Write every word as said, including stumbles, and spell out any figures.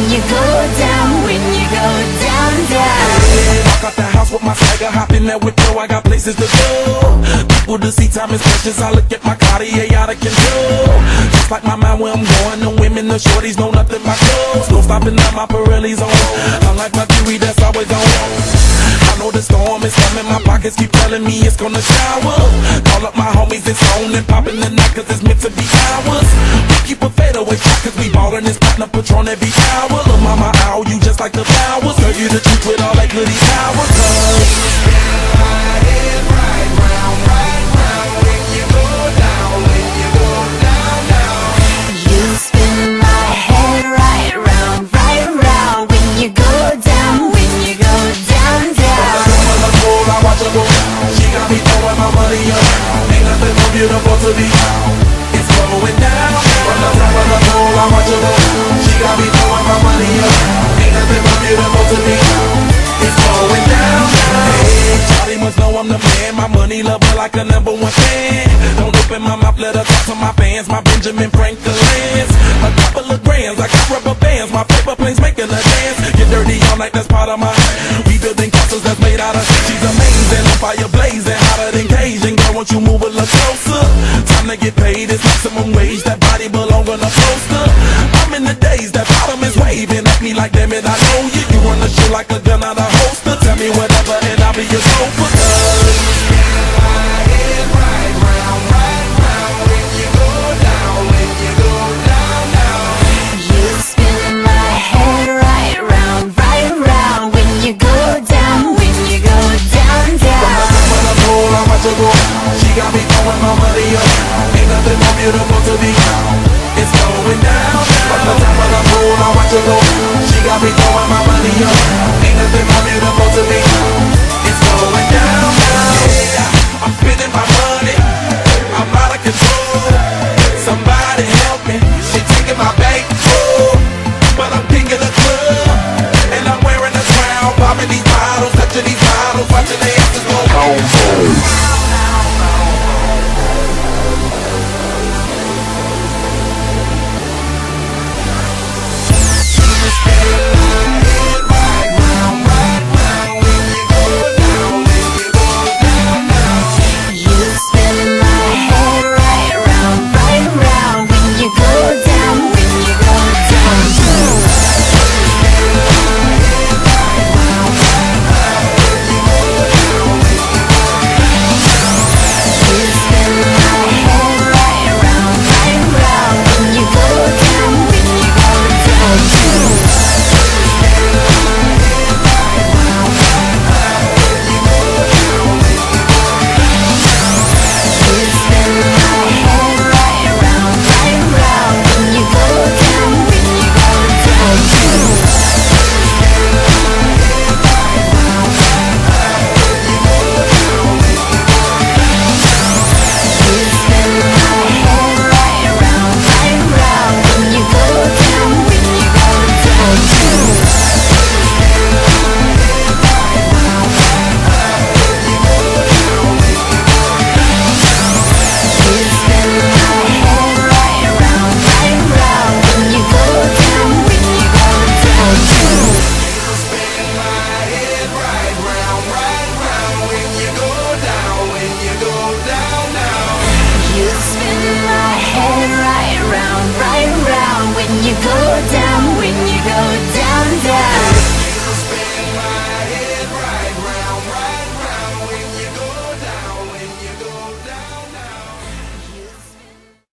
you go down, when you go down, down. Hey, walk out the house with my swagger, hop in that whip, yo, I got places to go. People to see, time is precious, I look at my Cartier out of control. Just like my mind where I'm going, the women, the shorties know nothing but clothes. No stopping at my Pirelli's on, unlike my jewelry that's always on. I know the storm is coming, my pockets keep telling me it's gonna shower. Call up my homies, it's on and popping the night cause it's meant to be ours. We keep a fadeaway shot cause we ballin' this platinum Patron every hour. Lil' mama, ow, you just like the flowers. Girl, you the truth with all that goody power. Cause you spin my head right round, right round. When you go down, when you go down, down. You spin my head right round, right round. When you go down, when you go down, down. I watch her go down. She got me throwing my money around. Ain't nothing more beautiful to be found. It's going down. From the top of the pole, I watch her go down. She got me throwing my money around. Ain't nothing more beautiful to be found. It's going down. Hey, Charlie must know I'm the man. My money lover like a number one fan. Don't open my mouth, let her talk to my fans. My Benjamin Franklin's. A couple of grands, I got rubber bands. My paper planes making a dance. Get dirty all night, that's part of my. We building castles that's made out of. She's amazing, on fire blazing, hotter than Cajun. Girl, won't you move a little closer? Time to get paid, it's maximum wage. That body belong on a poster. I'm in the days, that bottom is waving at me like, damn it, I know you. You run the shit like a gun out of holster. Tell me whatever and I'll be your chauffeur. She got me throwing my money up. Ain't nothing more beautiful to